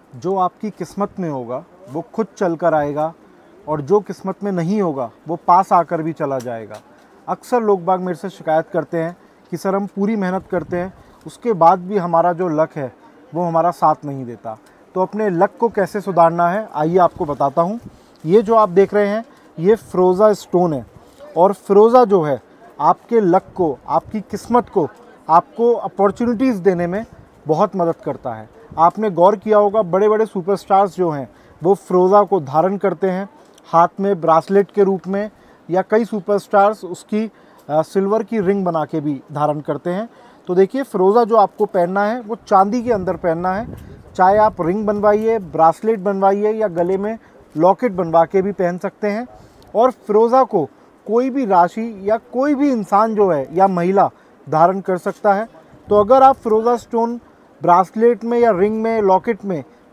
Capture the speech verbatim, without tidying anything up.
जो आपकी किस्मत में होगा वो खुद चल कर आएगा, और जो किस्मत में नहीं होगा वो पास आकर भी चला जाएगा। अक्सर लोग बाग मेरे से शिकायत करते हैं कि सर हम पूरी मेहनत करते हैं, उसके बाद भी हमारा जो लक है वो हमारा साथ नहीं देता। तो अपने लक को कैसे सुधारना है, आइए आपको बताता हूँ। ये जो आप देख रहे हैं ये फ़िरोज़ा स्टोन है, और फ़िरोज़ा जो है आपके लक को, आपकी किस्मत को, आपको अपॉर्चुनिटीज़ देने में बहुत मदद करता है। आपने गौर किया होगा बड़े बड़े सुपरस्टार्स जो हैं वो फ़िरोज़ा को धारण करते हैं हाथ में ब्रासलेट के रूप में, या कई सुपरस्टार्स उसकी आ, सिल्वर की रिंग बना के भी धारण करते हैं। तो देखिए फ़िरोज़ा जो आपको पहनना है वो चांदी के अंदर पहनना है। चाहे आप रिंग बनवाइए, ब्रासलेट बनवाइए, या गले में लॉकेट बनवा के भी पहन सकते हैं। और फ़िरोज़ा को कोई भी राशि या कोई भी इंसान जो है या महिला धारण कर सकता है। तो अगर आप फ़िरोज़ा स्टोन ब्रासलेट में या रिंग में, लॉकेट में